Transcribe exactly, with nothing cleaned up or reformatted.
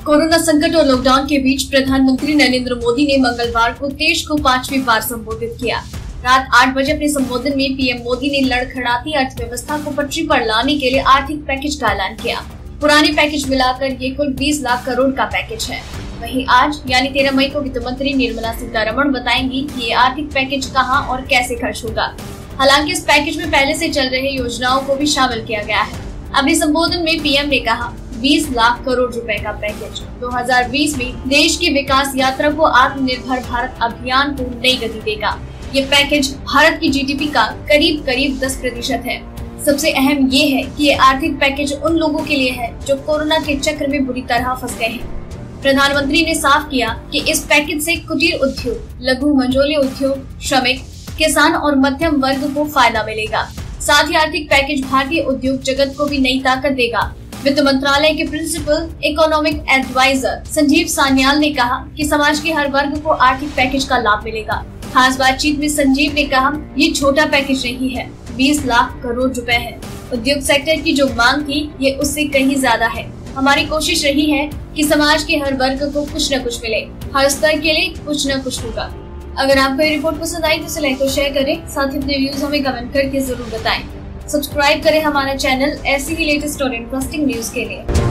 Corona संकट और lockdown के बीच प्रधानमंत्री नरेंद्र मोदी ने मंगलवार को देश को पांचवी बार संबोधित किया। रात आठ बजे अपने संबोधन में पीएम मोदी ने लड़खड़ाती अर्थव्यवस्था को पटरी पर लाने के लिए आर्थिक पैकेज का ऐलान किया। पुराने पैकेज मिलाकर ये कुल बीस लाख करोड़ का पैकेज है। वहीं आज यानी तेरह मई को वित्त मंत्री निर्मला सीतारमण बताएंगी कि ये आर्थिक पैकेज कहां और कैसे खर्च होगा। हालांकि इस पैकेज में पहले से चल रहे योजनाओं को भी शामिल किया गया है। अपने संबोधन में पीएम ने कहा, बीस लाख करोड़ रुपए का पैकेज दो हज़ार बीस में देश की विकास यात्रा को आत्मनिर्भर भारत अभियान को नई गति देगा। ये पैकेज भारत की जीडीपी का करीब करीब दस प्रतिशत है। सबसे अहम ये है कि ये आर्थिक पैकेज उन लोगों के लिए है जो कोरोना के चक्र में बुरी तरह फंस गए हैं। प्रधानमंत्री ने साफ किया कि इस पैकेज से कुटीर उद्योग, लघु मंझोले उद्योग, श्रमिक, किसान और मध्यम वर्ग को फायदा मिलेगा। साथ ही आर्थिक पैकेज भारतीय उद्योग जगत को भी नई ताकत देगा। वित्त मंत्रालय के principal economic adviser Sanjeev Sanyal ने कहा कि समाज के हर वर्ग को आर्थिक पैकेज का लाभ मिलेगा। खास बातचीत में संजीव ने कहा, ये छोटा पैकेज नहीं है, बीस लाख करोड़ रुपए है। उद्योग सेक्टर की जो मांग थी ये उससे कहीं ज्यादा है। हमारी कोशिश रही है कि समाज के हर वर्ग को कुछ न कुछ मिले, हर स्तर के लिए कुछ न कुछ होगा। अगर आपको ये रिपोर्ट पसंद आई तो इसे लाइक और शेयर करें। साथ ही अपने व्यूज हमें कमेंट करके जरूर बताएं। सब्सक्राइब करें हमारा चैनल ऐसी ही लेटेस्ट और इंटरेस्टिंग न्यूज के लिए।